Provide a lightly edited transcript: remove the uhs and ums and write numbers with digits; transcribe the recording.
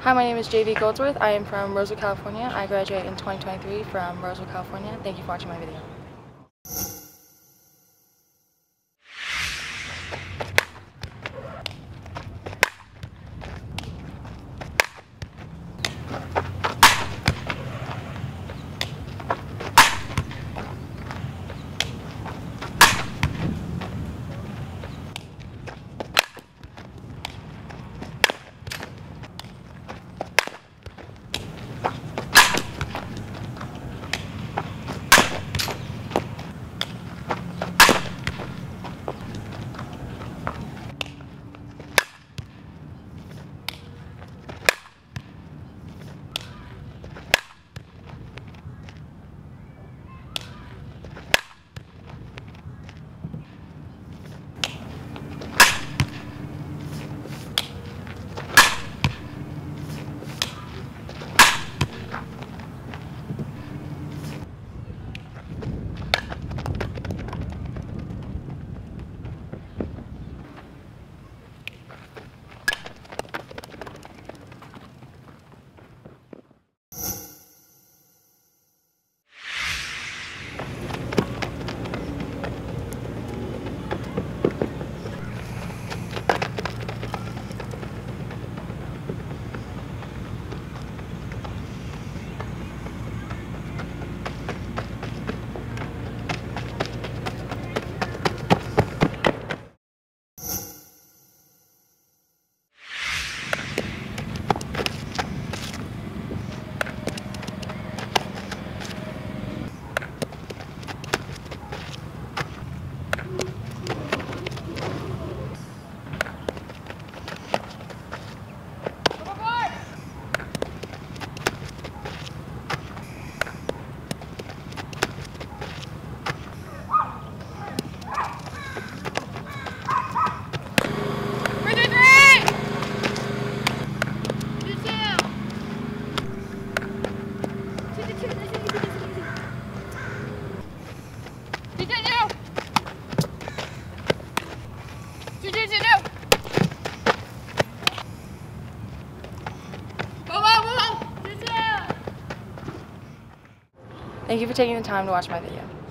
Hi, my name is Jennavieve Goldsworth. I am from Roseville, California. I graduated in 2023 from Roseville, California. Thank you for watching my video. Thank you for taking the time to watch my video.